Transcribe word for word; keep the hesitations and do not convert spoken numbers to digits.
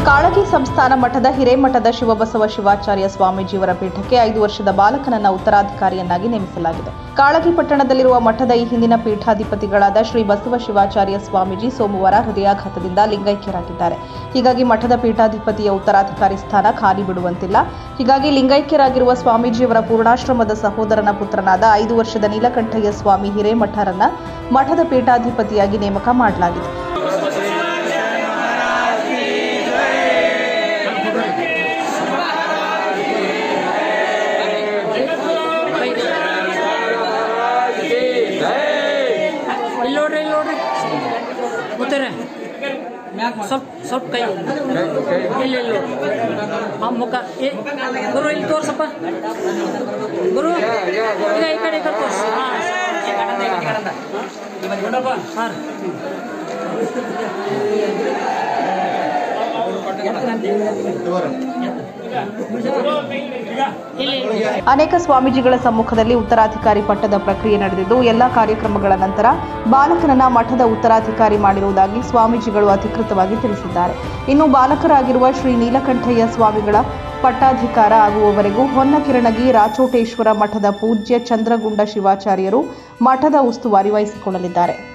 ಕಾಳಗಿ ಸಂಸ್ಥಾನ ಮಠದ ಹಿರೇಮಠದ ಶಿವಬಸವ ಶಿವಾಚಾರ್ಯ ಸ್ವಾಮೀಜಿಯವರ ಪೀಠಕ್ಕೆ ಐದು ವರ್ಷದ ಬಾಲಕನನ್ನ ಉತ್ತರಾಧಿಕಾರಿಯನ್ನಾಗಿ ನೇಮಿಸಲಾಗಿದೆ. ಕಾಳಗಿ ಪಟ್ಟಣದಲ್ಲಿರುವ ಮಠದ ಈ ಹಿಂದಿನ ಪೀಠಾಧಿಪತಿಗಳಾದ ಶ್ರೀ ಬಸವ ಶಿವಾಚಾರ್ಯ ಸ್ವಾಮೀಜಿ ಸೋಮವಾರ ಹೃದಯಾಘಾತದಿಂದ ಲಿಂಗೈಕ್ಯರಾಗಿದ್ದಾರೆ. ಹೀಗಾಗಿ ಮಠದ ಪೀಠಾಧಿಪತಿಯ ಉತ್ತರಾಧಿಕಾರಿ ಸ್ಥಾನ ಖಾಲಿ ಬಿಡುವಂತಿಲ್ಲ. ಹೀಗಾಗಿ ಲಿಂಗೈಕ್ಯರಾಗಿರುವ ಸ್ವಾಮೀಜಿಯವರ ಪೂರ್ಣಾಶ್ರಮದ ಸಹೋದರನ ಪುತ್ರನಾದ ಐದು ವರ್ಷದ ನೀಲಕಂಠಯ್ಯ ಸ್ವಾಮಿ ಹಿರೇಮಠರನ್ನ ಮಠದ ಪೀಠಾಧಿಪತಿಯಾಗಿ ನೇಮಕ ಮಾಡಲಾಗಿದೆ. ಸ್ವಲ್ಪ ಸ್ವಲ್ಪ ಕೈ ಇಲ್ಲ ಇಲ್ಲ ಆ ಮುಖ ಏ ಗುರು ಇಲ್ಲಿ ತೋರ್ಸಪ್ಪ ಗುರು ಈಗ ಈ ಕಡೆ ಈ ಕಡೆ ತೋರ್ಸು ಹಾಂ ಅನೇಕ ಸ್ವಾಮೀಜಿಗಳ ಸಮ್ಮುಖದಲ್ಲಿ ಉತ್ತರಾಧಿಕಾರಿ ಪಟ್ಟದ ಪ್ರಕ್ರಿಯೆ ನಡೆದಿದ್ದು ಎಲ್ಲಾ ಕಾರ್ಯಕ್ರಮಗಳ ನಂತರ ಬಾಲಕನನ್ನ ಮಠದ ಉತ್ತರಾಧಿಕಾರಿ ಮಾಡಿರುವುದಾಗಿ ಸ್ವಾಮೀಜಿಗಳು ಅಧಿಕೃತವಾಗಿ ತಿಳಿಸಿದ್ದಾರೆ. ಇನ್ನು ಬಾಲಕರಾಗಿರುವ ಶ್ರೀ ನೀಲಕಂಠಯ್ಯ ಸ್ವಾಮಿಗಳ ಪಟ್ಟಾಧಿಕಾರ ಆಗುವವರೆಗೂ ಹೊನ್ನಕಿರಣಗಿ ರಾಚೋಟೇಶ್ವರ ಮಠದ ಪೂಜ್ಯ ಚಂದ್ರಗುಂಡ ಶಿವಾಚಾರ್ಯರು ಮಠದ ಉಸ್ತುವಾರಿ ವಹಿಸಿಕೊಳ್ಳಲಿದ್ದಾರೆ.